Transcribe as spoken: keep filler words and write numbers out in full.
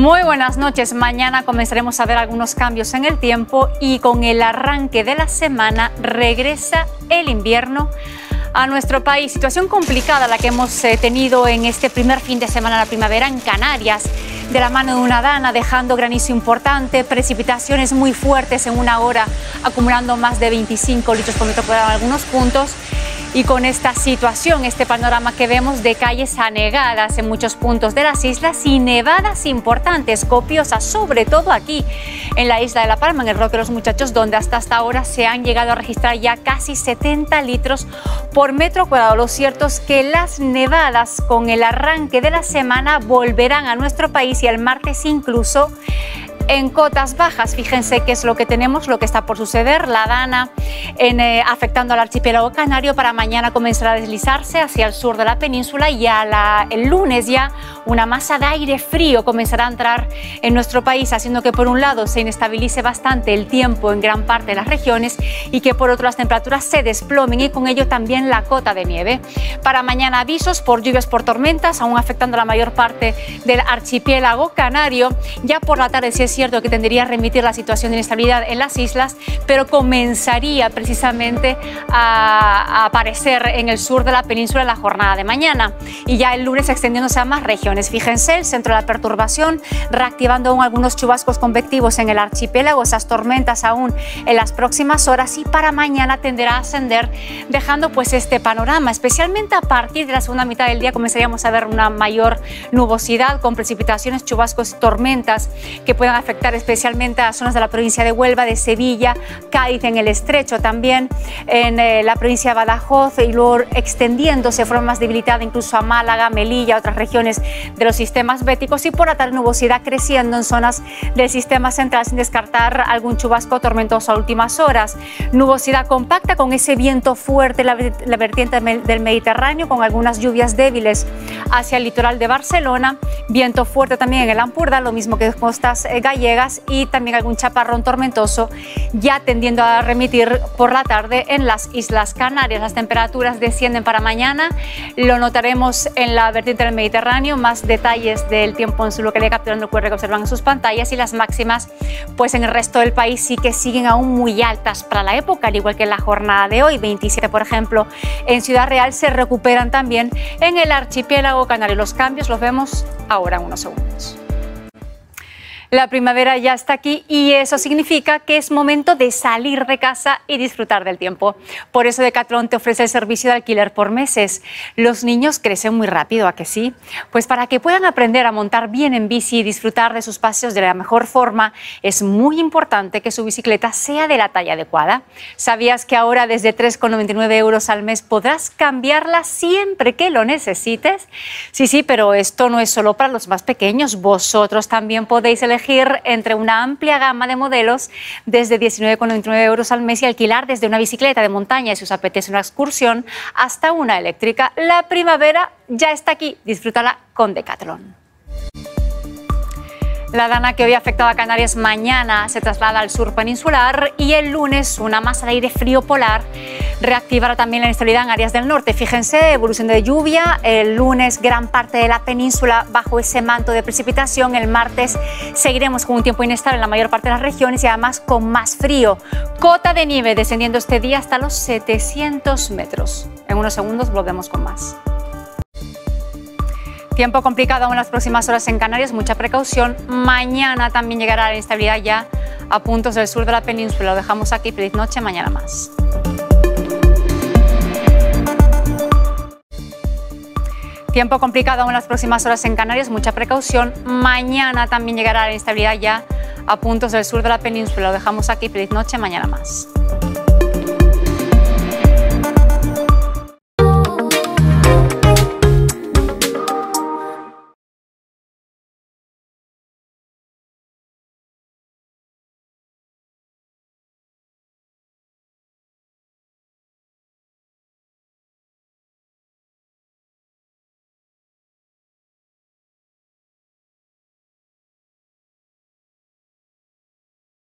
Muy buenas noches. Mañana comenzaremos a ver algunos cambios en el tiempo y con el arranque de la semana regresa el invierno a nuestro país. Situación complicada la que hemos eh, tenido en este primer fin de semana de la primavera en Canarias, de la mano de una dana, dejando granizo importante, precipitaciones muy fuertes en una hora, acumulando más de veinticinco litros por metro cuadrado en algunos puntos. Y con esta situación, este panorama que vemos de calles anegadas en muchos puntos de las islas y nevadas importantes, copiosas, sobre todo aquí en la isla de La Palma, en el Roque de los Muchachos, donde hasta hasta ahora se han llegado a registrar ya casi setenta litros por metro cuadrado. Lo cierto es que las nevadas con el arranque de la semana volverán a nuestro país y el martes incluso en cotas bajas. Fíjense qué es lo que tenemos, lo que está por suceder. La dana en, eh, afectando al archipiélago canario. Para mañana comenzará a deslizarse hacia el sur de la península y a la, el lunes ya una masa de aire frío comenzará a entrar en nuestro país, haciendo que por un lado se inestabilice bastante el tiempo en gran parte de las regiones y que por otro las temperaturas se desplomen y con ello también la cota de nieve. Para mañana avisos por lluvias por tormentas, aún afectando la mayor parte del archipiélago canario. Ya por la tarde sí es cierto que tendría a remitir la situación de inestabilidad en las islas, pero comenzaría precisamente a, a aparecer en el sur de la península en la jornada de mañana y ya el lunes extendiéndose a más regiones. Fíjense, el centro de la perturbación reactivando aún algunos chubascos convectivos en el archipiélago, esas tormentas aún en las próximas horas, y para mañana tenderá a ascender, dejando pues este panorama. Especialmente a partir de la segunda mitad del día comenzaríamos a ver una mayor nubosidad con precipitaciones, chubascos y tormentas que puedan afectar especialmente a zonas de la provincia de Huelva, de Sevilla, Cádiz, en el Estrecho, también en eh, la provincia de Badajoz, y luego extendiéndose de forma más debilitada incluso a Málaga, Melilla, otras regiones de los sistemas béticos, y por la tarde nubosidad creciendo en zonas del sistema central, sin descartar algún chubasco tormentoso a últimas horas. Nubosidad compacta con ese viento fuerte, la, la vertiente del Mediterráneo, con algunas lluvias débiles hacia el litoral de Barcelona, viento fuerte también en el Ampurdá, lo mismo que costas eh, gallegas, y también algún chaparrón tormentoso ya tendiendo a remitir por la tarde en las Islas Canarias. Las temperaturas descienden para mañana, lo notaremos en la vertiente del Mediterráneo. Más detalles del tiempo en su localidad capturando el Q R que observan en sus pantallas, y las máximas pues en el resto del país sí que siguen aún muy altas para la época, al igual que en la jornada de hoy. veintisiete por ejemplo en Ciudad Real, se recuperan también en el archipiélago canario. Los cambios los vemos ahora en unos segundos. La primavera ya está aquí y eso significa que es momento de salir de casa y disfrutar del tiempo. Por eso Decathlon te ofrece el servicio de alquiler por meses. Los niños crecen muy rápido, ¿a que sí? Pues para que puedan aprender a montar bien en bici y disfrutar de sus paseos de la mejor forma, es muy importante que su bicicleta sea de la talla adecuada. ¿Sabías que ahora desde tres con noventa y nueve euros al mes podrás cambiarla siempre que lo necesites? Sí, sí, pero esto no es solo para los más pequeños. Vosotros también podéis elegir entre una amplia gama de modelos desde diecinueve con noventa y nueve euros al mes y alquilar desde una bicicleta de montaña, si os apetece una excursión, hasta una eléctrica. La primavera ya está aquí, disfrútala con Decathlon. La dana que hoy ha afectado a Canarias mañana se traslada al sur peninsular y el lunes una masa de aire frío polar reactivará también la inestabilidad en áreas del norte. Fíjense, evolución de lluvia. El lunes gran parte de la península bajo ese manto de precipitación. El martes seguiremos con un tiempo inestable en la mayor parte de las regiones y además con más frío. Cota de nieve descendiendo este día hasta los setecientos metros. En unos segundos volvemos con más. Tiempo complicado aún en las próximas horas en Canarias, mucha precaución. Mañana también llegará la inestabilidad ya a puntos del sur de la península. Lo dejamos aquí. Feliz noche, mañana más. Tiempo complicado aún en las próximas horas en Canarias, mucha precaución. Mañana también llegará la inestabilidad ya a puntos del sur de la península. Lo dejamos aquí. Feliz noche, mañana más.